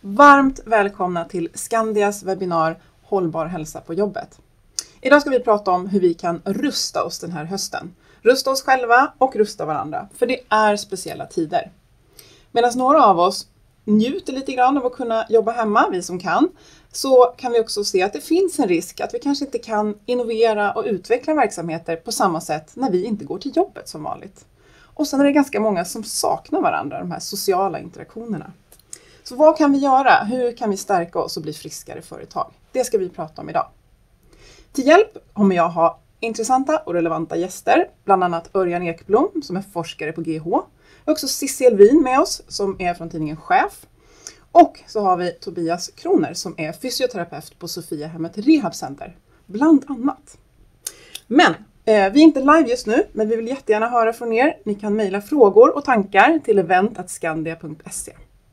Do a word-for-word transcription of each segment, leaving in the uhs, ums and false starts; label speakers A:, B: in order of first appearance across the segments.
A: Varmt välkomna till Skandias webbinar Hållbar hälsa på jobbet. Idag ska vi prata om hur vi kan rusta oss den här hösten. Rusta oss själva och rusta varandra, för det är speciella tider. Medan några av oss njuter lite grann av att kunna jobba hemma, vi som kan, så kan vi också se att det finns en risk att vi kanske inte kan innovera och utveckla verksamheter på samma sätt när vi inte går till jobbet som vanligt. Och sen är det ganska många som saknar varandra, de här sociala interaktionerna. Så vad kan vi göra? Hur kan vi stärka oss och bli friskare företag? Det ska vi prata om idag. Till hjälp kommer jag ha intressanta och relevanta gäster, bland annat Örjan Ekblom som är forskare på G H. Vi har också Cissi Elvin med oss som är från tidningen Chef. Och så har vi Tobias Kroner som är fysioterapeut på Sofiahemmet Rehabcenter, bland annat. Men eh, vi är inte live just nu, men vi vill jättegärna höra från er. Ni kan mejla frågor och tankar till event at skandia punkt se.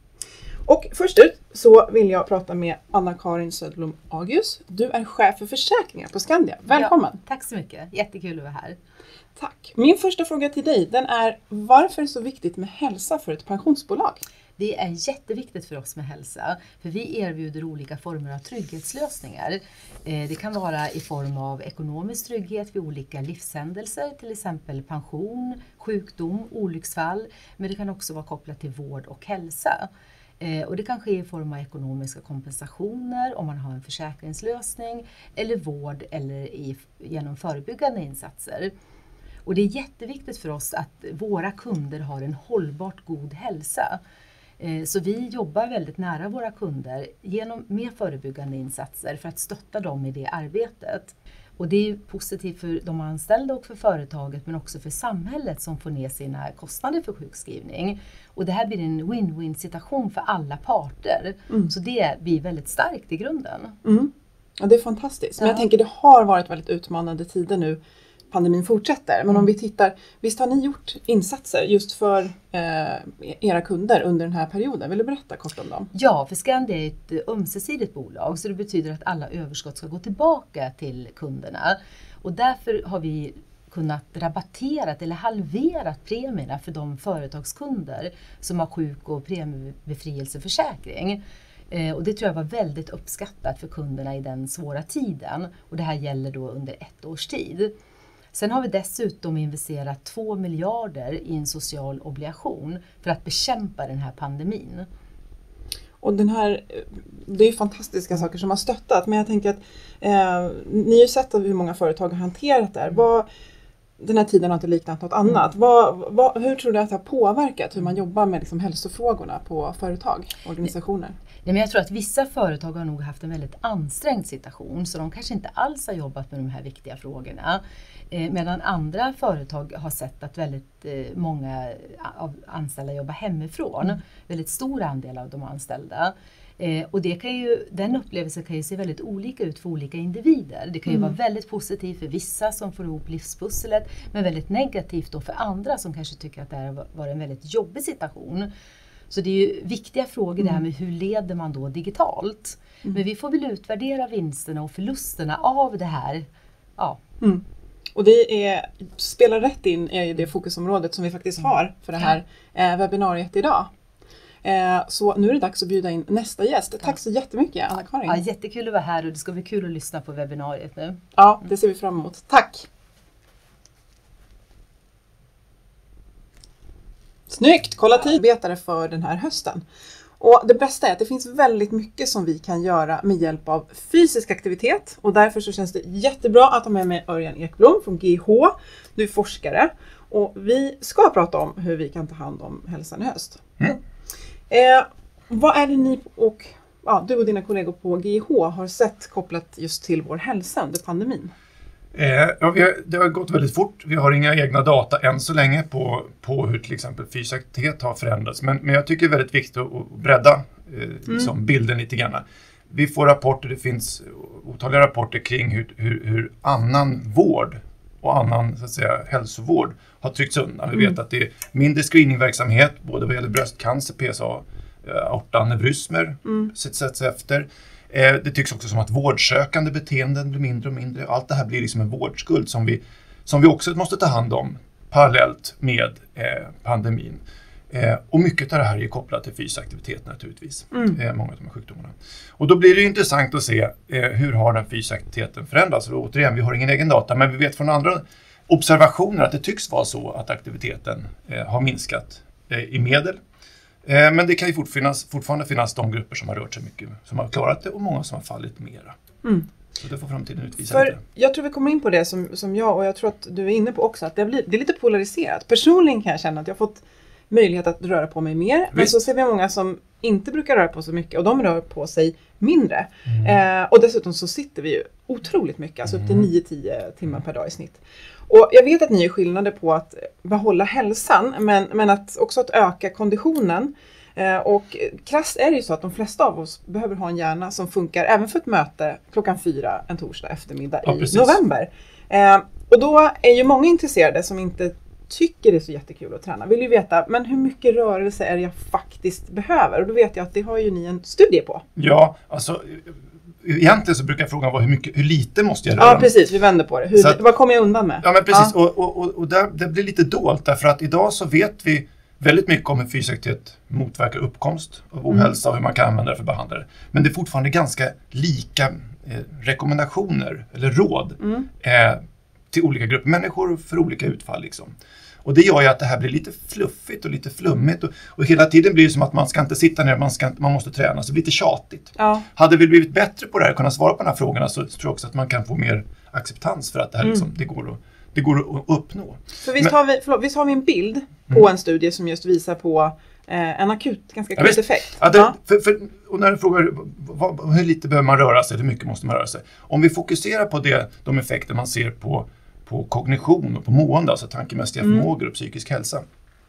A: Och först ut så vill jag prata med Anna-Karin Södblom Agius. Du är chef för försäkringar på Skandia. Välkommen!
B: Ja, tack så mycket. Jättekul att vara här.
A: Tack. Min första fråga till dig, den är: varför är det så viktigt med hälsa för ett pensionsbolag?
B: Det är jätteviktigt för oss med hälsa, för vi erbjuder olika former av trygghetslösningar. Det kan vara i form av ekonomisk trygghet vid olika livshändelser, till exempel pension, sjukdom, olycksfall, men det kan också vara kopplat till vård och hälsa. Och det kan ske i form av ekonomiska kompensationer om man har en försäkringslösning, eller vård eller i, genom förebyggande insatser. Och det är jätteviktigt för oss att våra kunder har en hållbart god hälsa. Så vi jobbar väldigt nära våra kunder genom med förebyggande insatser för att stötta dem i det arbetet. Och det är positivt för de anställda och för företaget, men också för samhället som får ner sina kostnader för sjukskrivning. Och det här blir en win-win situation för alla parter. Mm. Så det blir väldigt starkt i grunden.
A: Mm. Ja, det är fantastiskt. Men ja. Jag tänker det har varit väldigt utmanande tider nu. Pandemin fortsätter. Men mm. om vi tittar, visst har ni gjort insatser just för eh, era kunder under den här perioden? Vill du berätta kort om dem?
B: Ja, för Skandia är ett ömsesidigt bolag, så det betyder att alla överskott ska gå tillbaka till kunderna. Och därför har vi kunnat rabattera eller halverat premierna för de företagskunder som har sjuk- och premiebefrielseförsäkring. Eh, och det tror jag var väldigt uppskattat för kunderna i den svåra tiden. Och det här gäller då under ett års tid. Sen har vi dessutom investerat två miljarder i en social obligation för att bekämpa den här pandemin.
A: Och den här, det är fantastiska saker som har stöttat, men jag tänker att eh, ni har ju sett hur många företag har hanterat det här. Vad, den här tiden har inte liknat något annat. Vad, vad, hur tror du att det har påverkat hur man jobbar med liksom hälsofrågorna på företag, organisationer?
B: Nej, men jag tror att vissa företag har nog haft en väldigt ansträngd situation, så de kanske inte alls har jobbat med de här viktiga frågorna. Eh, medan andra företag har sett att väldigt eh, många av anställda jobbar hemifrån. Mm. Väldigt stor andel av de anställda. Eh, och det kan ju, den upplevelsen kan ju se väldigt olika ut för olika individer. Det kan ju mm. vara väldigt positivt för vissa som får ihop livspusslet, men väldigt negativt då för andra som kanske tycker att det här var en väldigt jobbig situation. Så det är ju viktiga frågor mm. det här med hur leder man då digitalt. Mm. Men vi får väl utvärdera vinsterna och förlusterna av det här. Ja.
A: Mm. Och det är, spelar rätt in i det fokusområdet som vi faktiskt har för det här eh, webbinariet idag. Eh, så nu är det dags att bjuda in nästa gäst. Tack så jättemycket, Anna-Karin.
B: Ja, jättekul att vara här och det ska bli kul att lyssna på webbinariet nu.
A: Ja, det ser vi fram emot. Tack! Snyggt! Kolla tidarbetare för den här hösten. Och det bästa är att det finns väldigt mycket som vi kan göra med hjälp av fysisk aktivitet. Och därför så känns det jättebra att ha med mig Örjan Ekblom från G H. Du är forskare. Och vi ska prata om hur vi kan ta hand om hälsan i höst. Mm. Eh, vad är det ni och ja, du och dina kollegor på G H har sett kopplat just till vår hälsa under pandemin?
C: Eh, ja, vi har, det har gått väldigt fort. Vi har inga egna data än så länge på, på hur till exempel fysisk aktivitet har förändrats. Men, men jag tycker det är väldigt viktigt att, att bredda eh, liksom mm. bilden lite grann. Vi får rapporter, det finns otaliga rapporter kring hur, hur, hur annan vård och annan så att säga, hälsovård har tryckts undan. Vi vet mm. att det är mindre screeningverksamhet, både vad gäller bröstcancer, P S A, aortanevrysmer mm. sätts efter. Det tycks också som att vårdsökande beteenden blir mindre och mindre. Allt det här blir liksom en vårdskuld som vi, som vi också måste ta hand om parallellt med eh, pandemin. Eh, och mycket av det här är kopplat till fysisk aktivitet naturligtvis.
A: Mm.
C: Eh, många av de här sjukdomarna. Och då blir det intressant att se eh, hur har den fysiska aktiviteten förändrats. Och återigen, vi har ingen egen data, men vi vet från andra observationer att det tycks vara så att aktiviteten eh, har minskat eh, i medel. Eh, men det kan ju fort finnas, fortfarande finnas de grupper som har rört sig mycket, som har klarat det, och många som har fallit mera.
A: Mm.
C: Så det får framtiden utvisa.
A: För
C: lite.
A: jag tror vi kommer in på det som, som jag, och jag tror att du är inne på också, att det, blir, det är lite polariserat. Personligen kan jag känna att jag har fått möjlighet att röra på mig mer. Visst. Men så ser vi många som inte brukar röra på så mycket, och de rör på sig mindre. Mm. Eh, och dessutom så sitter vi ju otroligt mycket, alltså upp till nio till tio timmar per dag i snitt. Och jag vet att ni är skillnader på att behålla hälsan, men, men att också att öka konditionen. Eh, och krasst är det ju så att de flesta av oss behöver ha en hjärna som funkar även för ett möte klockan fyra en torsdag eftermiddag ja, i precis. november. Eh, och då är ju många intresserade som inte tycker det är så jättekul att träna. Vill ju veta, men hur mycket rörelse är det jag faktiskt behöver? Och då vet jag att det har ju ni en studie på.
C: Ja, alltså egentligen så brukar frågan vara hur, mycket, hur lite måste jag röra?
A: Ja, precis. Vi vänder på det. Hur, att, vad kommer jag undan med?
C: Ja, men precis.
A: Ja.
C: Och, och, och där, det blir lite dolt, därför att idag så vet vi väldigt mycket om hur fysisk aktivitet motverkar uppkomst av ohälsa och hur man kan använda det för behandlare. Men det är fortfarande ganska lika eh, rekommendationer eller råd mm. eh, till olika grupper människor för olika utfall. Liksom. Och det gör ju att det här blir lite fluffigt och lite flummigt. Och, och hela tiden blir det som att man ska inte sitta ner, man, ska, man måste träna. Så det blir lite tjatigt. Ja. Hade vi blivit bättre på det här och kunnat svara på de här frågorna, så tror jag också att man kan få mer acceptans för att det här mm. liksom, det går att Det går att uppnå.
A: För visst, Men, har, vi, förlåt, visst har vi en bild på mm. en studie som just visar på eh, en akut, ganska akut ja, effekt.
C: Ja, det, ja. För, för, och när du frågar vad, hur lite behöver man röra sig, hur mycket måste man röra sig. Om vi fokuserar på det, de effekter man ser på, på kognition och på mående, alltså tankemässiga mm. förmågor och psykisk hälsa.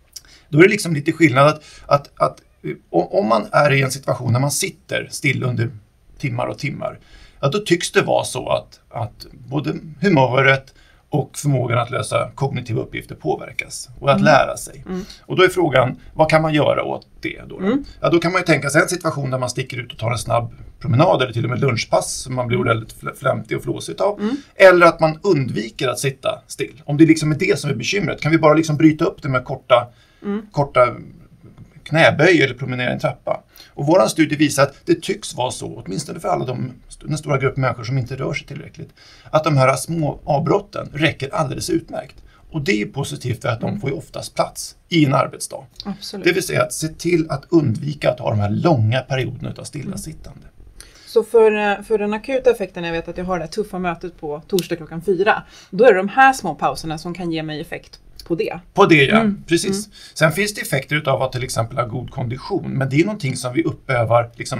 C: Då är det liksom lite skillnad att, att, att om man är i en situation när man sitter still under timmar och timmar, ja, då tycks det vara så att, att både humöret och förmågan att lösa kognitiva uppgifter påverkas. Och att mm. lära sig. Mm. Och då är frågan, vad kan man göra åt det då? Då? Mm. Ja, då kan man ju tänka sig en situation där man sticker ut och tar en snabb promenad eller till och med lunchpass som man blir väldigt flämtig och flåsigt av. Mm. Eller att man undviker att sitta still. Om det liksom är det som är bekymret, kan vi bara liksom bryta upp det med korta, mm. korta knäböj eller promenera en trappa. Och våran studie visar att det tycks vara så, åtminstone för alla de, den stora gruppen människor som inte rör sig tillräckligt, att de här små avbrotten räcker alldeles utmärkt. Och det är positivt för att de får ju oftast plats i en arbetsdag.
A: Absolut.
C: Det vill säga att se till att undvika att ha de här långa perioderna av stillasittande. Mm.
A: Så för, för den akuta effekten, jag vet att jag har det tuffa mötet på torsdag klockan fyra, då är det de här små pauserna som kan ge mig effekt på det.
C: På det, ja. Mm. Precis. Mm. Sen finns det effekter av att till exempel ha god kondition, men det är någonting som vi uppövar liksom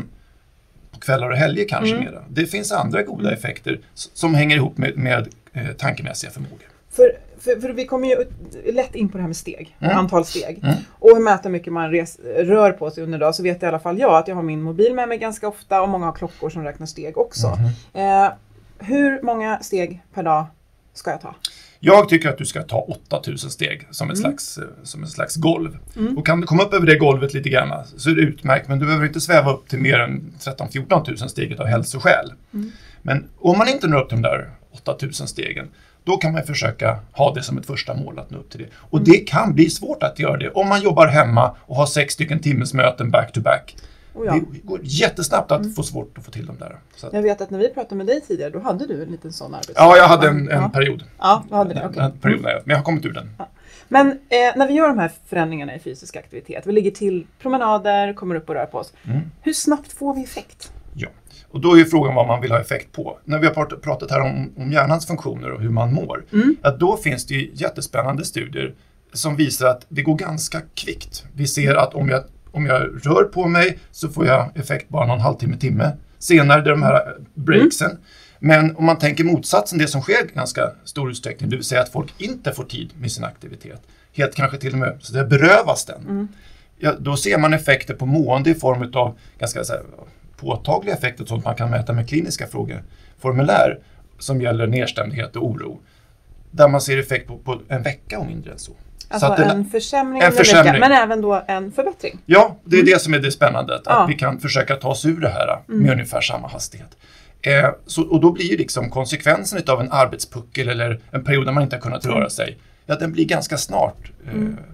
C: på kvällar och helger kanske mm. mera. Det finns andra goda mm. effekter som hänger ihop med, med eh, tankemässiga förmågor.
A: För, för, för vi kommer ju lätt in på det här med steg, mm. antal steg. Mm. Och hur mäter mycket man res, rör på sig under dag, så vet i alla fall jag att jag har min mobil med mig ganska ofta, och många har klockor som räknar steg också. Mm. Eh, hur många steg per dag ska jag ta?
C: Jag tycker att du ska ta åtta tusen steg som ett, mm. slags, som ett slags golv. Mm. Och kan du komma upp över det golvet lite grann så är det utmärkt. Men du behöver inte sväva upp till mer än tretton till fjorton tusen steg av hälsoskäl. Mm. Men om man inte når upp de där åtta tusen stegen, då kan man försöka ha det som ett första mål att nå upp till det. Och mm. det kan bli svårt att göra det om man jobbar hemma och har sex stycken timmesmöten back to back. Oh ja. Det går jättesnabbt att mm. få svårt att få till dem där. Så att...
A: Jag vet att när vi pratade med dig tidigare, då hade du en liten sån arbetsdag.
C: Ja, jag hade en, en
A: ja.
C: period.
A: Ja, du hade det. Okay.
C: En period, men jag har kommit ur den.
A: Ja. Men eh, när vi gör de här förändringarna i fysisk aktivitet, vi ligger till promenader, kommer upp och rör på oss. Mm. Hur snabbt får vi effekt?
C: Ja, och då är ju frågan vad man vill ha effekt på. När vi har pratat här om, om hjärnans funktioner och hur man mår, mm. att då finns det ju jättespännande studier som visar att det går ganska kvickt. Vi ser att om jag Om jag rör på mig så får jag effekt bara någon halvtimme, timme senare, det är de här breaksen. Mm. Men om man tänker motsatsen, det som sker i ganska stor utsträckning, det vill säga att folk inte får tid med sin aktivitet, helt kanske till och med så det berövas den. Mm. Ja, då ser man effekter på mående i form av ganska så här, påtagliga effekter som man kan mäta med kliniska frågeformulär som gäller nedstämdhet och oro. Där man ser effekt på, på en vecka och mindre än så.
A: Alltså
C: så att
A: en försämring, en försämring. Vecka, men även då en förbättring.
C: Ja, det är mm. det som är det spännande. Att ja. vi kan försöka ta oss ur det här mm. med ungefär samma hastighet. Eh, så, och då blir ju liksom konsekvensen av en arbetspuckel eller en period där man inte har kunnat röra sig, ja, den blir ganska snart eh, mm.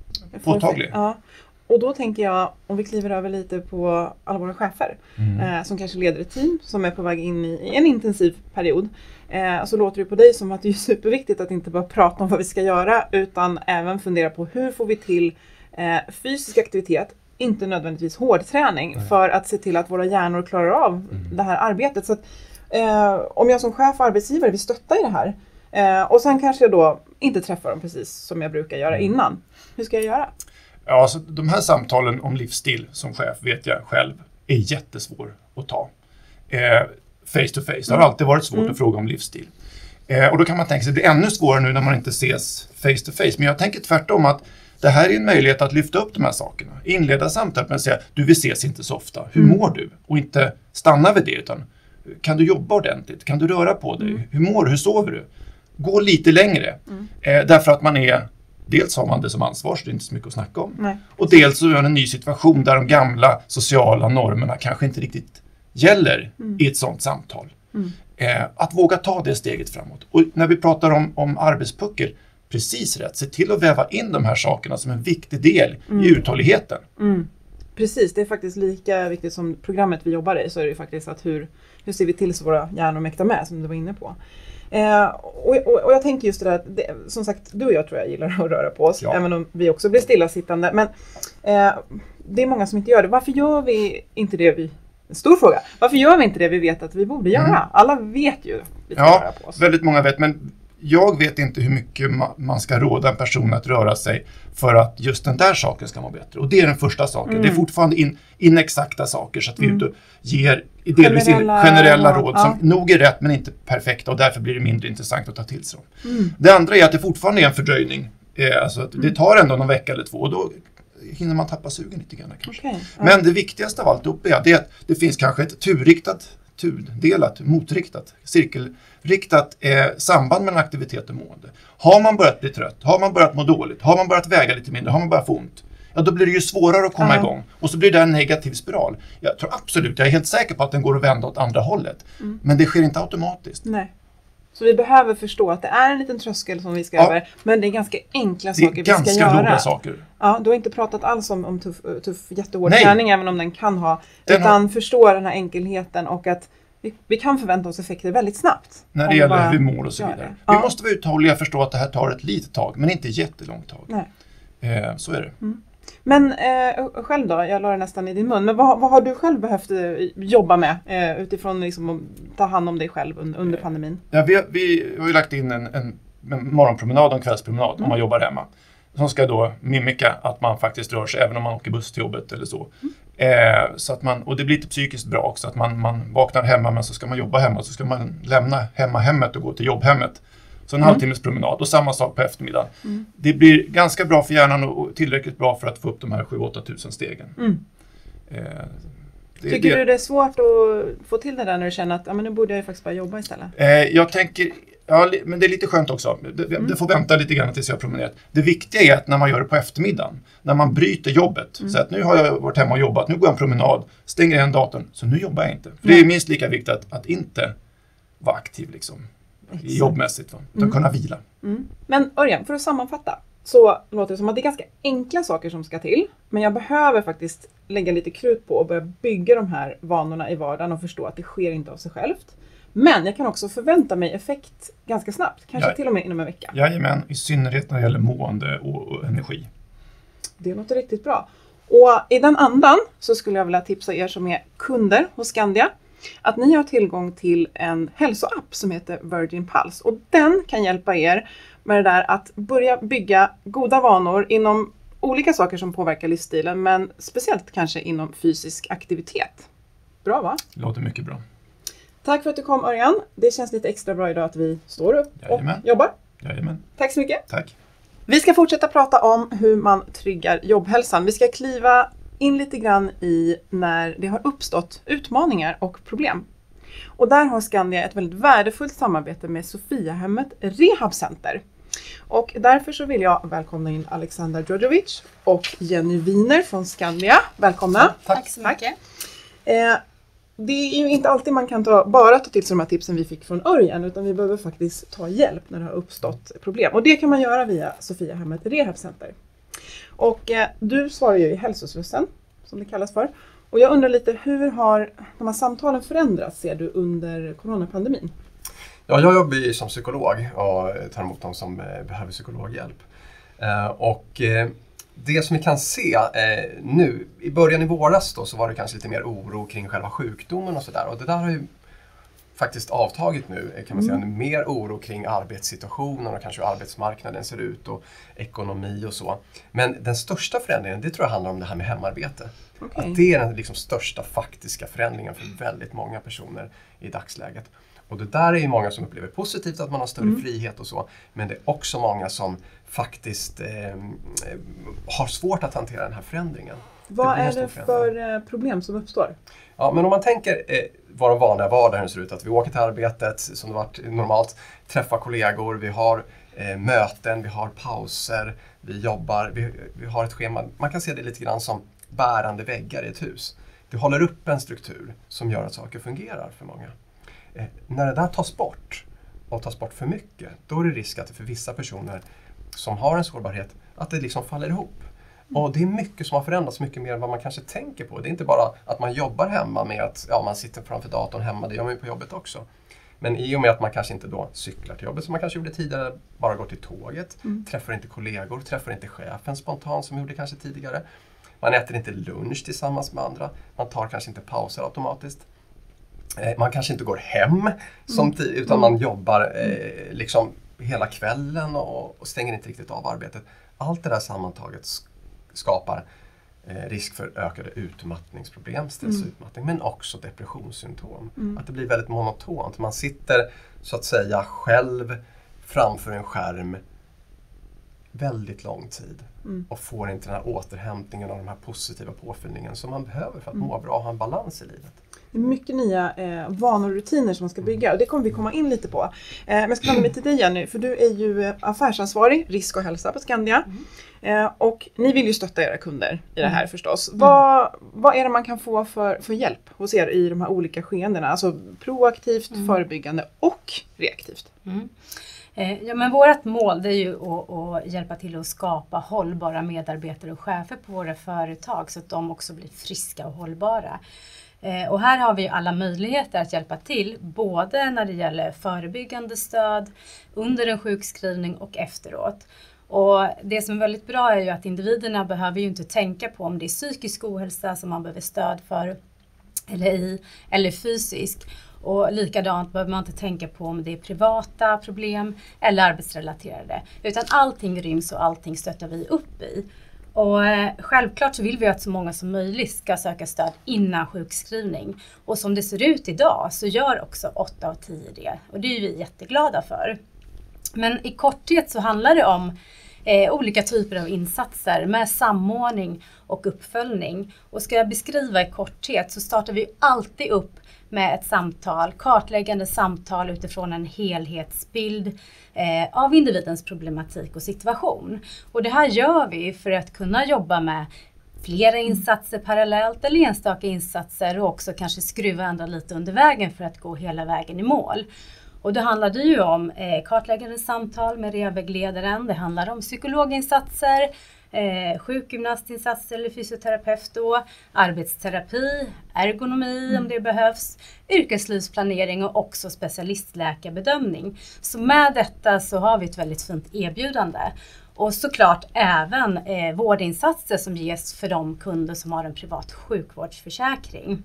C: påtaglig.
A: Ja. Och då tänker jag, om vi kliver över lite på alla våra chefer mm. eh, som kanske leder ett team som är på väg in i, i en intensiv period. Eh, så låter det på dig som att det är superviktigt att inte bara prata om vad vi ska göra utan även fundera på hur får vi till eh, fysisk aktivitet, inte nödvändigtvis hårdträning mm. för att se till att våra hjärnor klarar av mm. det här arbetet. Så att, eh, om jag som chef och arbetsgivare vill stötta i det här eh, och sen kanske jag då inte träffar dem precis som jag brukar göra mm. innan. Hur ska jag göra?
C: Ja, alltså, de här samtalen om livsstil som chef vet jag själv är jättesvår att ta. Eh, face to face. Det har alltid varit svårt mm. att fråga om livsstil. Eh, och då kan man tänka sig att det blir ännu svårare nu när man inte ses face to face. Men jag tänker tvärtom att det här är en möjlighet att lyfta upp de här sakerna. Inleda samtalet med att säga, du, vi ses inte så ofta. Hur mm. mår du? Och inte stanna vid det utan kan du jobba ordentligt? Kan du röra på dig? Mm. Hur mår du? Hur sover du? Gå lite längre. Mm. Eh, därför att man är... Dels har man det som ansvar så det är inte så mycket att snacka om. Nej. Och dels så är det en ny situation där de gamla sociala normerna kanske inte riktigt gäller mm. i ett sådant samtal. Mm. Eh, att våga ta det steget framåt. Och när vi pratar om, om arbetspuckel, precis rätt. Se till att väva in de här sakerna som en viktig del mm. i uthålligheten. Mm.
A: Precis, det är faktiskt lika viktigt som programmet vi jobbar i så är det ju faktiskt att hur, hur ser vi till så våra hjärnor mäktar med som du var inne på. Eh, och, och, och jag tänker just det där, det, som sagt du och jag tror jag gillar att röra på oss, ja. Även om vi också blir stillasittande. Men eh, det är många som inte gör det. Varför gör vi inte det vi, en stor fråga, varför gör vi inte det vi vet att vi borde göra? Mm. Alla vet ju vi ska
C: ja,
A: röra på oss.
C: Väldigt många vet, men jag vet inte hur mycket ma- man ska råda en person att röra sig för att just den där saken ska må bättre. Och det är den första saken. Mm. Det är fortfarande in, inexakta saker så att vi mm. ut ger delvis generella, in, generella råd ja. Som nog är rätt men inte perfekta och därför blir det mindre intressant att ta till sig. Mm. Det andra är att det fortfarande är en fördröjning. Eh, alltså att mm. det tar ändå någon vecka eller två och då hinner man tappa sugen lite grann kanske. Okay. Ja. Men det viktigaste av allt uppe är att det finns kanske ett turriktat tudelat, motriktat, cirkelriktat eh, samband mellan aktivitet och mående. Har man börjat bli trött, har man börjat må dåligt, har man börjat väga lite mindre, har man börjat få ont, ja då blir det ju svårare att komma uh-huh. igång. Och så blir det en negativ spiral. Jag tror absolut, jag är helt säker på att den går att vända åt andra hållet. Mm. Men det sker inte automatiskt.
A: Nej. Så vi behöver förstå att det är en liten tröskel som vi ska ja. över. Men det är ganska enkla saker vi ska göra. Det är ganska roliga saker. Ja, du har inte pratat alls om, om tuff, tuff jättehård träning, även om den kan ha. Den utan har... förstå den här enkelheten och att vi, vi kan förvänta oss effekter väldigt snabbt.
C: När det gäller hur vi mår och så vidare. Vi ja. måste vara uthålliga och förstå att det här tar ett litet tag, men inte jättelångt tag. Nej. Eh, så är det. Mm.
A: Men eh, själv då, jag la det nästan i din mun, men vad, vad har du själv behövt eh, jobba med eh, utifrån liksom, att ta hand om dig själv under, under pandemin?
C: Ja, vi, vi har ju lagt in en, en, en morgonpromenad och en kvällspromenad mm. om man jobbar hemma. Som ska då mimika att man faktiskt rör sig även om man åker buss till jobbet eller så. Mm. Eh, så att man, och det blir lite psykiskt bra också att man, man vaknar hemma men så ska man jobba hemma så ska man lämna hemma hemmet och gå till jobbhemmet. Så en mm. halvtimmes promenad och samma sak på eftermiddagen. Mm. Det blir ganska bra för hjärnan och tillräckligt bra för att få upp de här sju åtta tusen stegen. Mm. Eh, det,
A: Tycker
C: det,
A: du det är svårt att få till det där när du känner att ja, men nu borde jag ju faktiskt bara jobba istället?
C: Eh, jag tänker, ja men det är lite skönt också. Det, mm. det får vänta lite grann tills jag har promenerat. Det viktiga är att när man gör det på eftermiddagen, när man bryter jobbet. Mm. Så att nu har jag varit hemma och jobbat, nu går jag en promenad, stänger igen datorn, så nu jobbar jag inte. För mm. det är minst lika viktigt att, att inte vara aktiv liksom. Exakt. Jobbmässigt, va? Utan mm. kunna vila.
A: Mm. Men Örjan, för att sammanfatta så låter det som att det är ganska enkla saker som ska till. Men jag behöver faktiskt lägga lite krut på och börja bygga de här vanorna i vardagen och förstå att det sker inte av sig självt. Men jag kan också förvänta mig effekt ganska snabbt. Kanske ja. till och med inom en vecka.
C: Jajamän, i synnerhet när det gäller mående och, och energi.
A: Det låter riktigt bra. Och i den andan så skulle jag vilja tipsa er som är kunder hos Skandia att ni har tillgång till en hälsoapp som heter Virgin Pulse. Och den kan hjälpa er med det där att börja bygga goda vanor inom olika saker som påverkar livsstilen. Men speciellt kanske inom fysisk aktivitet. Bra va?
C: Låter mycket bra.
A: Tack för att du kom Örjan. Det känns lite extra bra idag att vi står upp Jajamän. och jobbar.
C: Jajamän.
A: Tack så mycket.
C: Tack.
A: Vi ska fortsätta prata om hur man tryggar jobbhälsan. Vi ska kliva in lite grann i när det har uppstått utmaningar och problem. Och där har Skandia ett väldigt värdefullt samarbete med Sofiahemmet Rehabcenter. Och därför så vill jag välkomna in Alexandra Djordjevic och Jenny Wiener från Skandia. Välkomna.
D: Tack, Tack så mycket.
A: Eh, det är ju inte alltid man kan ta, bara ta till sig de här tipsen vi fick från Örjan, utan vi behöver faktiskt ta hjälp när det har uppstått problem. Och det kan man göra via Sofiahemmet Rehabcenter. Och eh, du svarar ju i hälsoslussen, som det kallas för. Och jag undrar lite, hur har de här samtalen förändrats, ser du, under coronapandemin?
D: Ja, jag jobbar ju som psykolog och tar emot dem som behöver psykologhjälp. Eh, och eh, det som vi kan se eh, nu, i början i våras då, så var det kanske lite mer oro kring själva sjukdomen och sådär. Och det där har ju faktiskt avtagit nu, kan man säga. Mm. Mer oro kring arbetssituationen och kanske hur arbetsmarknaden ser ut och ekonomi och så. Men den största förändringen, det tror jag handlar om det här med hemarbete. Okay. Att det är den liksom största faktiska förändringen för väldigt många personer i dagsläget. Och det där är ju många som upplever positivt, att man har större mm. frihet och så. Men det är också många som faktiskt eh, har svårt att hantera den här förändringen.
A: Vad är det för problem som uppstår?
D: Ja, men om man tänker eh, vad den vanliga vardagen ser ut, att vi åker till arbetet som det varit normalt, träffar kollegor, vi har eh, möten, vi har pauser, vi jobbar, vi, vi har ett schema. Man kan se det lite grann som bärande väggar i ett hus. Det håller upp en struktur som gör att saker fungerar för många. Eh, när det där tas bort och tas bort för mycket, då är det risk att det för vissa personer som har en sårbarhet, att det liksom faller ihop. Och det är mycket som har förändrats, mycket mer än vad man kanske tänker på. Det är inte bara att man jobbar hemma med att ja, man sitter framför datorn hemma, det gör man ju på jobbet också. Men i och med att man kanske inte då cyklar till jobbet som man kanske gjorde tidigare, bara går till tåget, mm. träffar inte kollegor, träffar inte chefen spontant som man gjorde kanske tidigare. Man äter inte lunch tillsammans med andra, man tar kanske inte pauser automatiskt. Eh, man kanske inte går hem som tid, utan man jobbar eh, liksom hela kvällen och, och stänger inte riktigt av arbetet. Allt det där sammantaget skapar eh, risk för ökade utmattningsproblem, stressutmattning, mm. men också depressionssymptom. Mm. Att det blir väldigt monotont. Man sitter så att säga själv framför en skärm väldigt lång tid mm. och får inte den här återhämtningen av de här positiva påfyllningen som man behöver för att mm. må bra och ha en balans i livet. Det
A: är mycket nya eh, vanor och rutiner som man ska bygga och det kommer vi komma in lite på. Eh, men jag ska vända mig till dig, Jenny, för du är ju affärsansvarig, risk och hälsa på Skandia. Mm. Eh, och ni vill ju stötta era kunder i det här mm. förstås. Mm. Vad, vad är det man kan få för, för hjälp hos er i de här olika skeendena? Alltså proaktivt, mm. förebyggande och reaktivt.
E: Mm. Ja, men vårt mål det är ju att, att hjälpa till att skapa hållbara medarbetare och chefer på våra företag så att de också blir friska och hållbara. Och här har vi ju alla möjligheter att hjälpa till, både när det gäller förebyggande stöd, under en sjukskrivning och efteråt. Och det som är väldigt bra är ju att individerna behöver ju inte tänka på om det är psykisk ohälsa som man behöver stöd för eller i, eller fysisk. Och likadant behöver man inte tänka på om det är privata problem eller arbetsrelaterade. Utan allting ryms och allting stöttar vi upp i. Och eh, självklart så vill vi att så många som möjligt ska söka stöd innan sjukskrivning. Och som det ser ut idag så gör också åtta av tio det. Och det är vi jätteglada för. Men i korthet så handlar det om eh, olika typer av insatser med samordning och uppföljning. Och ska jag beskriva i korthet så startar vi alltid upp med ett samtal, kartläggande samtal utifrån en helhetsbild eh, av individens problematik och situation. Och det här gör vi för att kunna jobba med flera insatser parallellt eller enstaka insatser och också kanske skruva ändra lite under vägen för att gå hela vägen i mål. Och det handlade ju om eh, kartläggande samtal med rehabvägledaren, det handlar om psykologinsatser, Eh, sjukgymnastinsatser eller fysioterapeut då, arbetsterapi, ergonomi mm. om det behövs, yrkeslivsplanering och också specialistläkarbedömning. Så med detta så har vi ett väldigt fint erbjudande. Och såklart även eh, vårdinsatser som ges för de kunder som har en privat sjukvårdsförsäkring.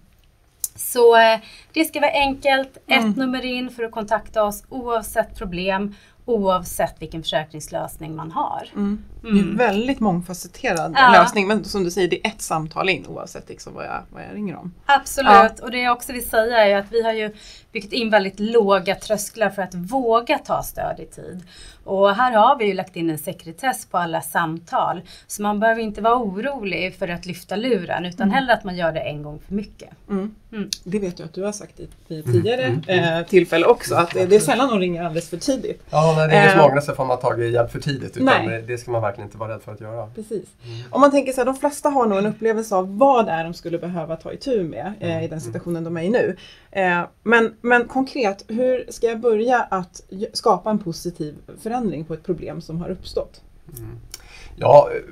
E: Så eh, det ska vara enkelt, mm. ett nummer in för att kontakta oss oavsett problem. Oavsett vilken försäkringslösning man har.
A: Mm. Mm. Det är en väldigt mångfacetterad ja. lösning. Men som du säger, det är ett samtal in oavsett liksom vad, jag, vad jag ringer om.
E: Absolut. Ja. Och det jag också vill säga är att vi har ju byggt in väldigt låga trösklar för att våga ta stöd i tid. Och här har vi ju lagt in en sekretess på alla samtal. Så man behöver inte vara orolig för att lyfta luren. Utan mm. hellre att man gör det en gång för mycket.
A: Mm. Mm. Det vet jag att du har sagt i, i tidigare mm. eh, tillfälle också. Att det är sällan de ringer alldeles för tidigt.
D: Ja, nej, det är ingen smaknäse för att man har tagit hjälp för tidigt. Utan nej. det ska man verkligen inte vara rädd för att göra.
A: Precis. Mm. Om man tänker så här, de flesta har nog en upplevelse av vad det är de skulle behöva ta itu med eh, mm. i den situationen de är i nu. Eh, men, men konkret, hur ska jag börja att skapa en positiv förändring på ett problem som har uppstått?
D: Mm. Ja,